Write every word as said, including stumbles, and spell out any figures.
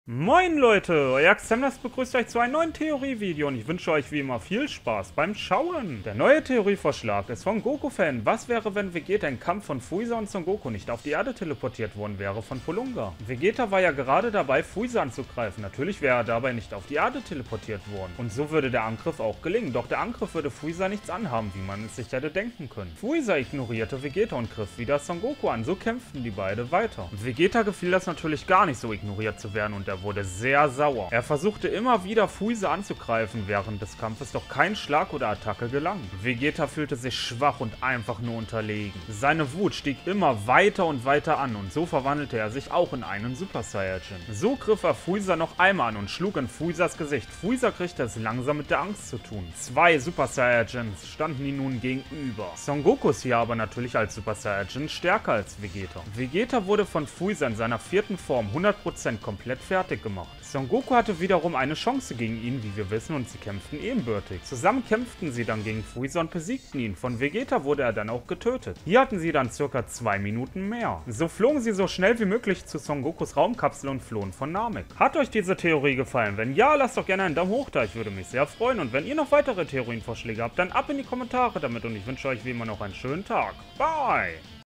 Moin Leute, euer Xemnas begrüßt euch zu einem neuen Theorievideo und ich wünsche euch wie immer viel Spaß beim Schauen. Der neue Theorievorschlag ist von Goku-Fan. Was wäre, wenn Vegeta im Kampf von Freezer und Son Goku nicht auf die Erde teleportiert worden wäre von Polunga? Vegeta war ja gerade dabei, Freezer anzugreifen. Natürlich wäre er dabei nicht auf die Erde teleportiert worden. Und so würde der Angriff auch gelingen. Doch der Angriff würde Freezer nichts anhaben, wie man es sich hätte denken können. Freezer ignorierte Vegeta und griff wieder Son Goku an. So kämpften die beiden weiter. Vegeta gefiel das natürlich gar nicht, so ignoriert zu werden, und er wurde sehr sauer. Er versuchte immer wieder Freezer anzugreifen während des Kampfes, doch kein Schlag oder Attacke gelang. Vegeta fühlte sich schwach und einfach nur unterlegen. Seine Wut stieg immer weiter und weiter an und so verwandelte er sich auch in einen Super Saiyajin. So griff er Freezer noch einmal an und schlug in Freezers Gesicht. Freezer kriegte es langsam mit der Angst zu tun. Zwei Super Saiyajins standen ihm nun gegenüber. Son Goku ist hier aber natürlich als Super Saiyajin stärker als Vegeta. Vegeta wurde von Freezer in seiner vierten Form hundert Prozent komplett fertig gemacht. Son Goku hatte wiederum eine Chance gegen ihn, wie wir wissen, und sie kämpften ebenbürtig. Zusammen kämpften sie dann gegen Freezer und besiegten ihn. Von Vegeta wurde er dann auch getötet. Hier hatten sie dann circa zwei Minuten mehr. So flogen sie so schnell wie möglich zu Son Gokus Raumkapsel und flohen von Namek. Hat euch diese Theorie gefallen? Wenn ja, lasst doch gerne einen Daumen hoch da, ich würde mich sehr freuen. Und wenn ihr noch weitere Theorienvorschläge habt, dann ab in die Kommentare damit und ich wünsche euch wie immer noch einen schönen Tag. Bye!